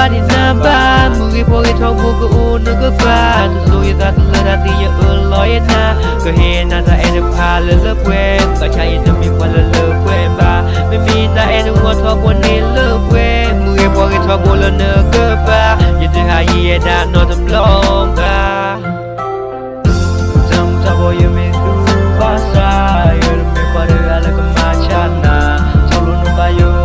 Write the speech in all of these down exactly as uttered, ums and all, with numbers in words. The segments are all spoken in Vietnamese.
body number Mugi pogi thong buku unu ke fa Tu suyi ta tu lera ti ya uloy na Ke he na ta ene pa le le pwe Ka chai na mi kwa le le pwe ba Mi mi ta ene wo thong bu ni le pwe Mugi pogi thong bu le ne ke fa Ye tu ha ye da no tam long ka Tam ta bo ye mi tu ba sa Ye mi pa de ala ka ma cha na Solo nu ba yo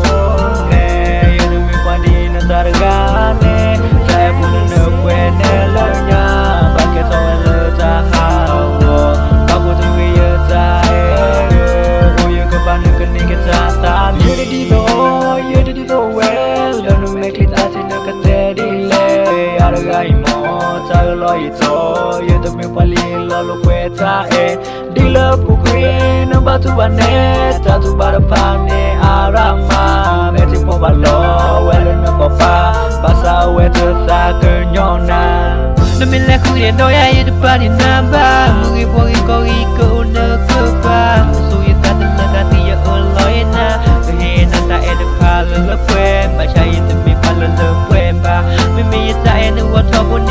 Targane, saya pun nak kene lenya, pakai towel leca hawo, aku tu ye tae, oh ye kepan kene kita tan, ye di do, ye di do well, lalu meklit aja nak ketedi le, argai mo, cakap lo itu, ye tu me paling lalu kueta eh, di lepu queen, batu bane, tatu barapane, arama, meti mo balo, well Papa, basa wetu tak kenyona. Demi laku dia doya ye depan namba, mugi pogi kogi ko una kepa, suyi tak terlekat dia uloy na, kehina tak ada pala lepwe, baca itu mi pala lepwe ba, mimi tak ada waktu pun